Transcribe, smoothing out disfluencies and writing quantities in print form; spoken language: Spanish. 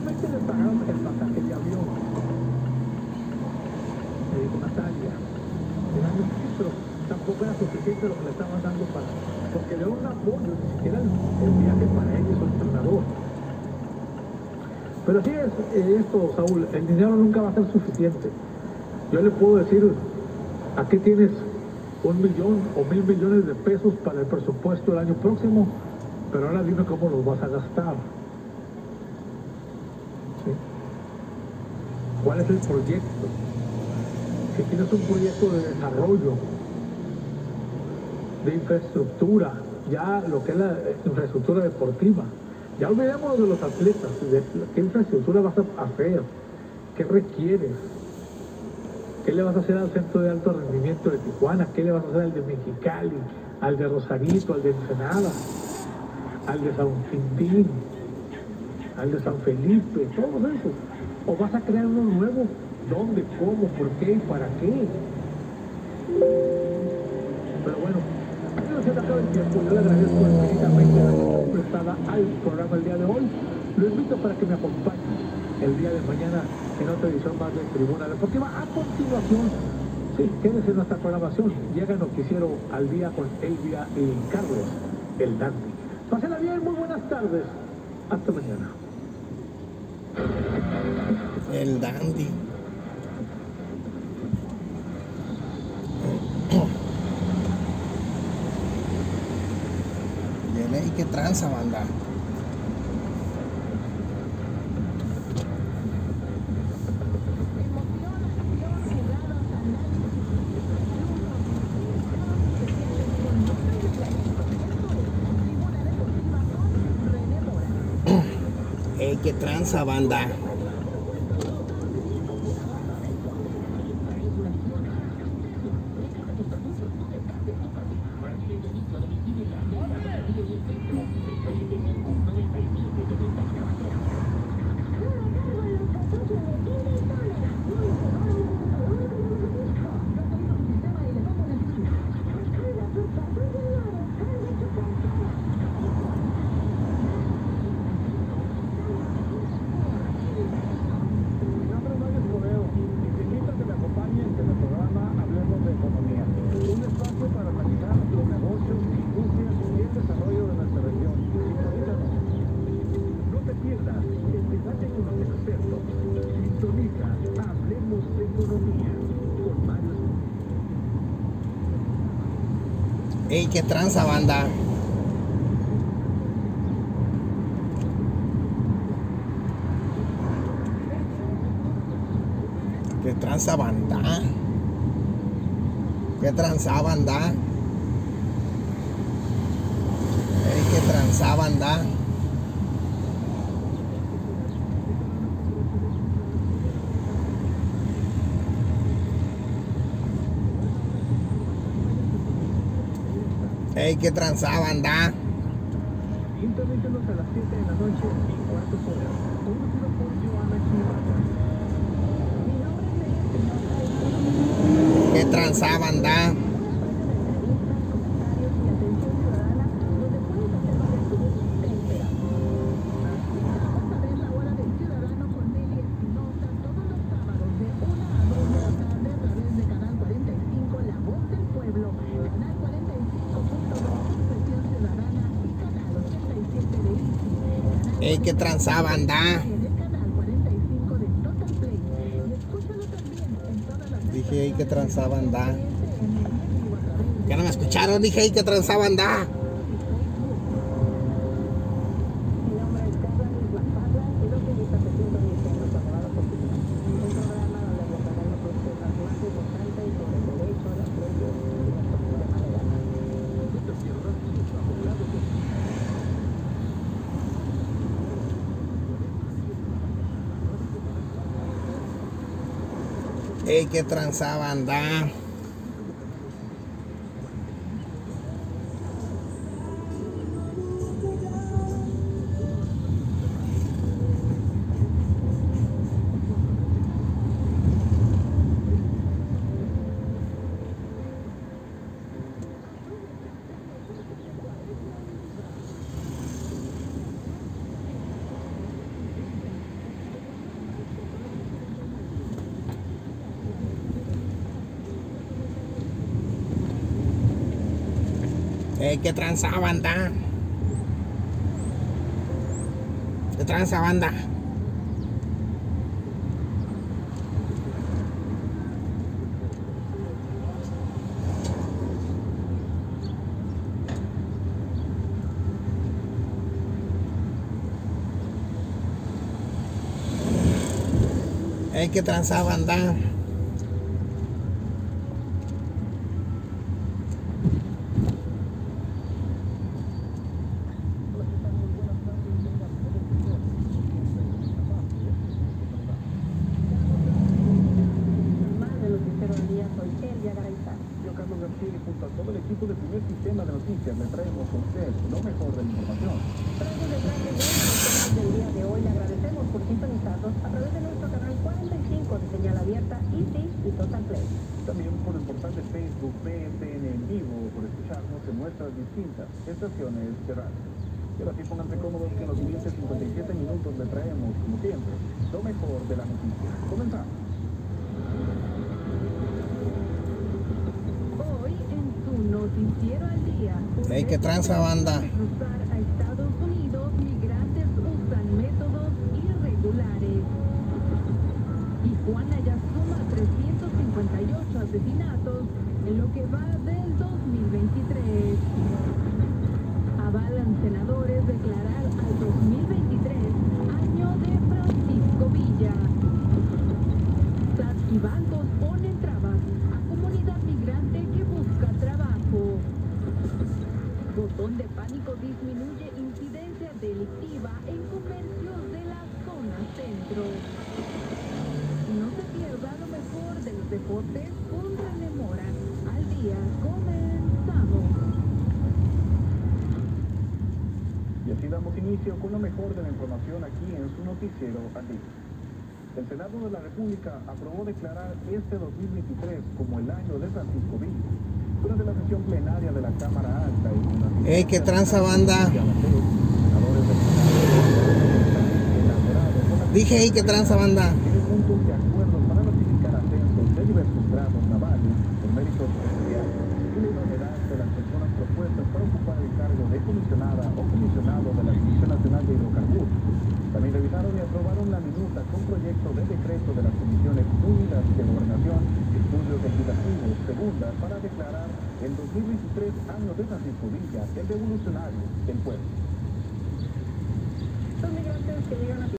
Finalmente le pagaron el pasaje de avión. Me dijo Natalia, pero tampoco era suficiente lo que le estaban dando para, porque le dio un apoyo, ni siquiera el viaje para él y su entrenador. Pero así es esto, Saúl, el dinero nunca va a ser suficiente. Yo le puedo decir, aquí tienes 1.000.000 o 1.000.000.000 de pesos para el presupuesto el año próximo, pero ahora dime cómo los vas a gastar. ¿Sí? ¿Cuál es el proyecto? Si tienes un proyecto de desarrollo, de infraestructura, ya lo que es la infraestructura deportiva, ya olvidémonos de los atletas, de qué infraestructura vas a hacer, qué requieres, qué le vas a hacer al centro de alto rendimiento de Tijuana, qué le vas a hacer al de Mexicali, al de Rosarito, al de Ensenada, al de San Quintín, al de San Felipe, todos esos. O vas a crear uno nuevo, ¿dónde, cómo, por qué y para qué? Pero bueno, no se me acaba el tiempo. Yo le agradezco infinitamente la atención prestada al programa el día de hoy. Lo invito para que me acompañe el día de mañana en otra edición más de Tribuna Deportiva. A continuación, sí, quédese en nuestra programación. Llega el noticiero al día con Elvia y Carlos, el Dandy. Pásenla bien, muy buenas tardes. Hasta mañana. El Dandy. ¿Y qué tranza, banda? ¿Qué tranza, banda? Ey, qué tranza, banda. Qué tranza, banda. Qué tranza, banda. Ey, qué tranza, banda. Ey, qué tranza, banda. Interrúmpenos a las 7 de la noche y cuarto hora. Conducido por Joana Chivaca. Qué tranza, banda. Ey, qué tranza, banda. Dije, ey, qué tranza, banda. ¿Ya no me escucharon? Dije, ey, qué tranza, banda. Ey, qué tranza, banda. ¿Qué tranza, banda? ¿Qué tranza, banda? ¿Qué tranza, banda? Yo, Carlos García, y junto a todo el equipo de Primer Sistema de Noticias, le traemos a usted lo mejor de la información. Tras el detrás de los temas del día de hoy, le agradecemos por sintonizarnos a través de nuestro canal 45 de señal abierta, Easy y Total Play. También por el portal de Facebook PSN en vivo, por escucharnos en nuestras distintas estaciones de radio. Y ahora sí, pónganse cómodos que en los siguientes 57 minutos le traemos, como siempre, lo mejor de la noticia. Comenzamos. Hoy en su noticiero al día. ¿Qué tranza, banda? Cruzar a Estados Unidos, migrantes usan métodos irregulares. Tijuana ya suma 358 asesinatos en lo que va del 2023. Avalan senadores declarar al 2023 año de Francisco Villa. SAT y bancos ponen trabas a comunidad migrante que busca trabajo. Botón de pánico disminuye incidencia delictiva en comercios de la zona centro. No se pierda lo mejor de los deportes con René Mora. Al día comenzamos. Y así damos inicio con lo mejor de la información aquí en su noticiero al día. El Senado de la República aprobó declarar este 2023 como el año de Francisco Villa. Durante la sesión plenaria de la Cámara Alta y con la ¿Qué tranza, banda? Dije, ¿qué tranza, banda? Tiene puntos de acuerdo para ratificar ascensos de diversos grados navales por méritos especiales y la idoneidad de las personas propuestas para ocupar el cargo de comisionada o comisionado de la Comisión Nacional de Hidrocarburos. También revisaron y aprobaron la minuta con proyecto de decreto de las Comisiones Unidas de Gobernación y Estudios Legislativos segunda para declarar el 2023 año de Francisco Villa, el revolucionario del pueblo. Los migrantes que llegan a